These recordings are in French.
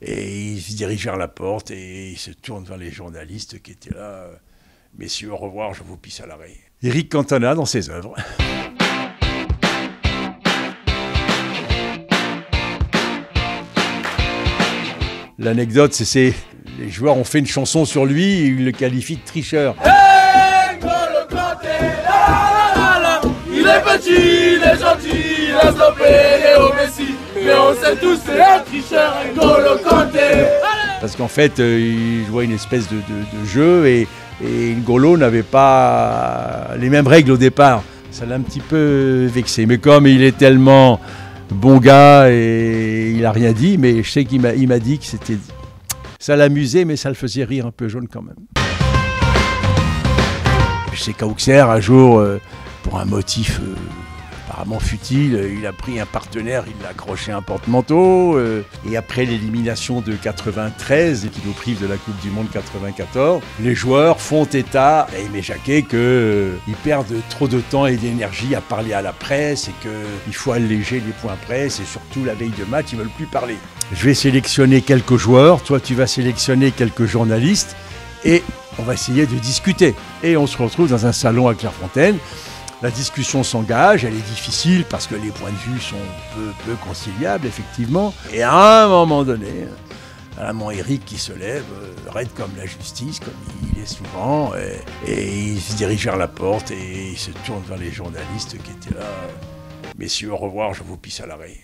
Et il se dirige vers la porte et il se tourne vers les journalistes qui étaient là. Messieurs, au revoir, je vous pisse à l'arrêt. Éric Cantona dans ses œuvres. L'anecdote, c'est les joueurs ont fait une chanson sur lui et ils le qualifient de tricheur. Hey, N'Golo Kanté, il est petit, il est gentil, il a stoppé Léo Messi, mais on sait tous c'est un tricheur, N'Golo Kanté. Parce qu'en fait, il jouait une espèce de jeu et N'Golo n'avait pas les mêmes règles au départ. Ça l'a un petit peu vexé. Mais comme il est tellement bon gars et il a rien dit, mais je sais qu'il m'a dit que ça l'amusait, mais ça le faisait rire un peu jaune quand même. Je sais qu'Auxerre, un jour, pour un motif apparemment futile, il a pris un partenaire, il l'a accroché à un porte-manteau. Et après l'élimination de 93, qui nous prive de la Coupe du Monde 94, les joueurs font état à Aimé Jacquet qu'ils perdent trop de temps et d'énergie à parler à la presse et qu'il faut alléger les points presse et surtout la veille de match, ils ne veulent plus parler. Je vais sélectionner quelques joueurs, toi tu vas sélectionner quelques journalistes et on va essayer de discuter. Et on se retrouve dans un salon à Clairefontaine. La discussion s'engage, elle est difficile parce que les points de vue sont peu conciliables, effectivement. Et à un moment donné, mon Éric qui se lève, raide comme la justice, comme il est souvent, et il se dirige vers la porte et il se tourne vers les journalistes qui étaient là. Messieurs, au revoir, je vous pisse à l'arrêt.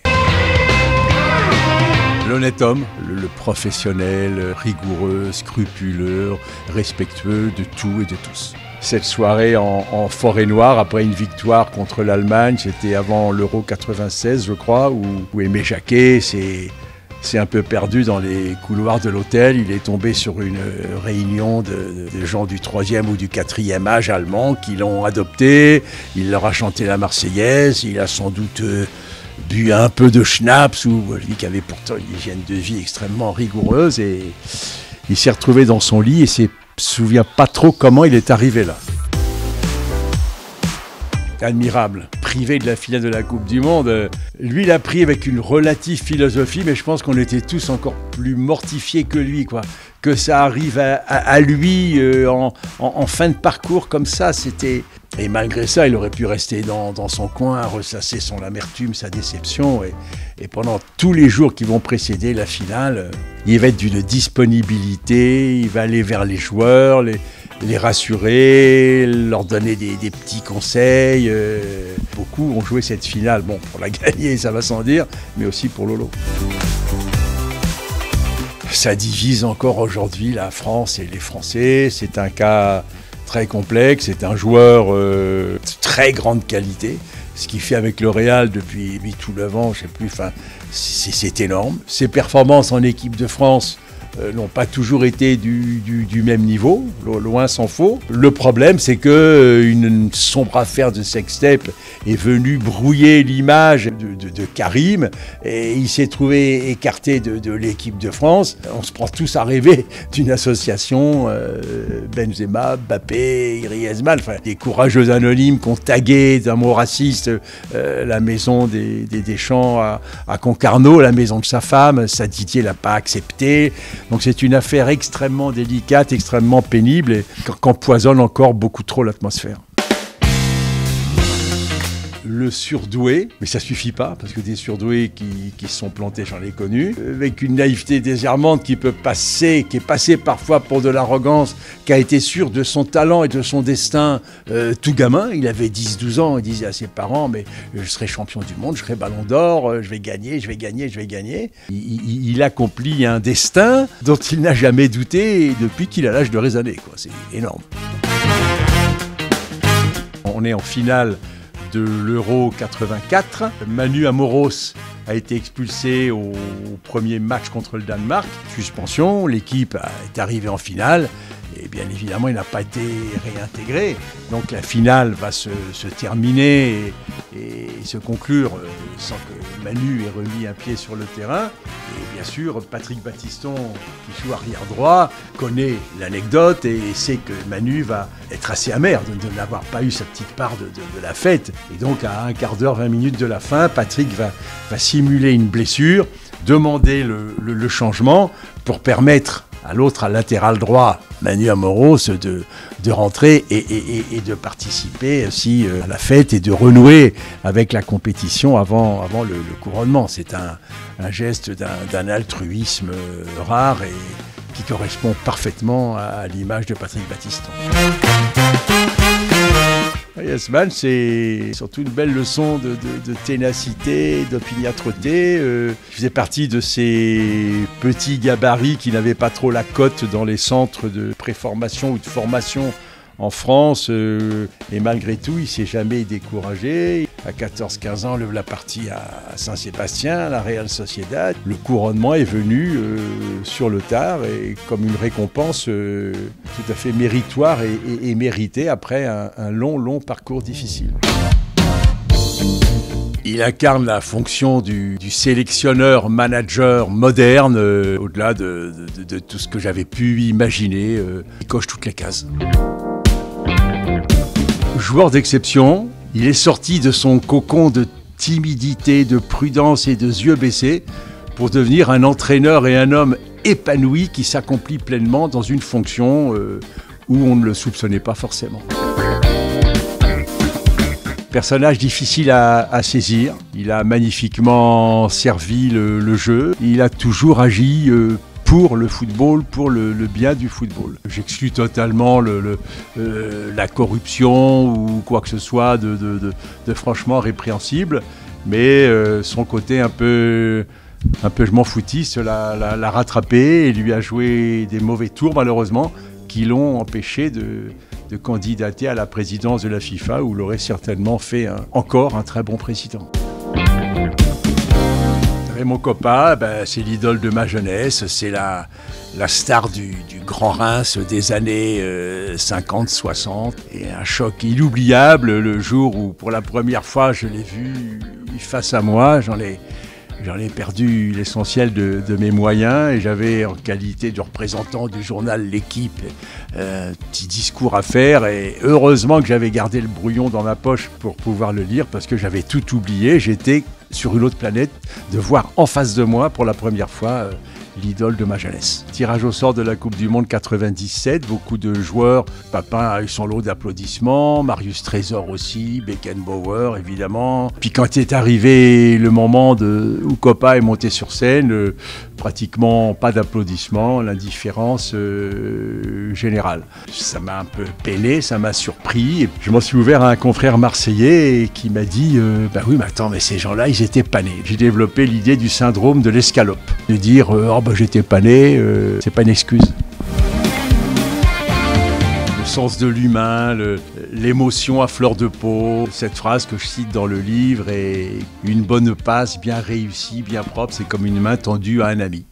L'honnête homme, le professionnel, rigoureux, scrupuleux, respectueux de tout et de tous. Cette soirée en forêt noire, après une victoire contre l'Allemagne, c'était avant l'Euro 96, je crois, où Aimé Jacquet s'est un peu perdu dans les couloirs de l'hôtel. Il est tombé sur une réunion de gens du 3e ou du 4e âge allemand qui l'ont adopté. Il leur a chanté la Marseillaise, il a sans doute bu un peu de schnapps, ou lui qui avait pourtant une hygiène de vie extrêmement rigoureuse, et il s'est retrouvé dans son lit et se souvient pas trop comment il est arrivé là. Admirable, privé de la finale de la Coupe du Monde. Lui, il a pris avec une relative philosophie, mais je pense qu'on était tous encore plus mortifiés que lui, quoi. Que ça arrive à lui en fin de parcours comme ça, c'était... Et malgré ça, il aurait pu rester dans son coin, ressasser son amertume, sa déception. Et pendant tous les jours qui vont précéder la finale, il va être d'une disponibilité, il va aller vers les joueurs, les rassurer, leur donner des petits conseils. Beaucoup ont joué cette finale, bon, pour la gagner, ça va sans dire, mais aussi pour Lolo. Ça divise encore aujourd'hui la France et les Français. C'est un cas très complexe, c'est un joueur de très grande qualité. Ce qu'il fait avec le Real depuis tout le vent, je sais plus, enfin, c'est énorme. Ses performances en équipe de France n'ont pas toujours été du même niveau, loin s'en faut. Le problème, c'est qu'une sombre affaire de sextape est venue brouiller l'image de Karim, et il s'est trouvé écarté de l'équipe de France. On se prend tous à rêver d'une association Benzema, Mbappé, Griezmann, enfin, des courageux anonymes qui ont tagué d'un mot raciste la maison des Deschamps à Concarneau, la maison de sa femme. Sa Didier l'a pas accepté. Donc c'est une affaire extrêmement délicate, extrêmement pénible et qu'empoisonne encore beaucoup trop l'atmosphère. Le surdoué, mais ça suffit pas, parce que des surdoués qui se sont plantés, j'en ai connu, avec une naïveté désarmante qui est passée parfois pour de l'arrogance, qui a été sûr de son talent et de son destin tout gamin. Il avait 10-12 ans, il disait à ses parents, mais je serai champion du monde, je serai ballon d'or, je vais gagner. Il accomplit un destin dont il n'a jamais douté depuis qu'il a l'âge de raisonner, quoi. C'est énorme. On est en finale de l'Euro 84. Manu Amoros a été expulsé au premier match contre le Danemark. Suspension, l'équipe est arrivée en finale et bien évidemment il n'a pas été réintégré. Donc la finale va se terminer et se conclure sans que Manu ait remis un pied sur le terrain. Et bien sûr, Patrick Battiston, qui joue arrière droit, connaît l'anecdote et sait que Manu va être assez amer de n'avoir pas eu sa petite part de la fête. Et donc à un quart d'heure, 20 minutes de la fin, Patrick va simuler une blessure, demander le changement pour permettre à l'autre, à latéral droit, Manu Amoros, de rentrer et de participer aussi à la fête et de renouer avec la compétition avant le couronnement. C'est un geste d'un altruisme rare et qui correspond parfaitement à l'image de Patrick Battiston. Yasman, c'est surtout une belle leçon de ténacité, d'opiniâtreté. Je faisais partie de ces petits gabarits qui n'avaient pas trop la cote dans les centres de préformation ou de formation en France. Et malgré tout, il ne s'est jamais découragé. À 14-15 ans, la partie à Saint-Sébastien, à la Real Sociedad. Le couronnement est venu sur le tard et comme une récompense tout à fait méritoire et méritée après un long parcours difficile. Il incarne la fonction du sélectionneur-manager moderne, au-delà de tout ce que j'avais pu imaginer. Il coche toutes les cases. Joueur d'exception, il est sorti de son cocon de timidité, de prudence et de yeux baissés pour devenir un entraîneur et un homme épanoui qui s'accomplit pleinement dans une fonction où on ne le soupçonnait pas forcément. Personnage difficile à saisir, il a magnifiquement servi le jeu, il a toujours agi pour le football, pour le bien du football. J'exclus totalement la corruption ou quoi que ce soit de franchement répréhensible, mais son côté un peu je m'en foutiste l'a rattrapé et lui a joué des mauvais tours malheureusement qui l'ont empêché de candidater à la présidence de la FIFA où il aurait certainement fait encore un très bon président. Raymond Kopa, c'est l'idole de ma jeunesse, c'est la star du Grand Reims des années 50-60 et un choc inoubliable le jour où pour la première fois je l'ai vu face à moi, j'en ai perdu l'essentiel de mes moyens et j'avais en qualité de représentant du journal L'Équipe un petit discours à faire et heureusement que j'avais gardé le brouillon dans ma poche pour pouvoir le lire parce que j'avais tout oublié, j'étais sur une autre planète de voir en face de moi pour la première fois l'idole de ma jeunesse. Tirage au sort de la Coupe du Monde 97, beaucoup de joueurs. Papin a eu son lot d'applaudissements, Marius Trésor aussi, Beckenbauer évidemment. Puis quand est arrivé le moment où Kopa est monté sur scène, pratiquement pas d'applaudissements, l'indifférence générale. Ça m'a un peu peiné, ça m'a surpris. Et je m'en suis ouvert à un confrère marseillais qui m'a dit oui mais attends, mais ces gens-là ils étaient panés. J'ai développé l'idée du syndrome de l'escalope, de dire j'étais pané, c'est pas une excuse. Le sens de l'humain, l'émotion à fleur de peau, cette phrase que je cite dans le livre est une bonne passe bien réussie, bien propre, c'est comme une main tendue à un ami.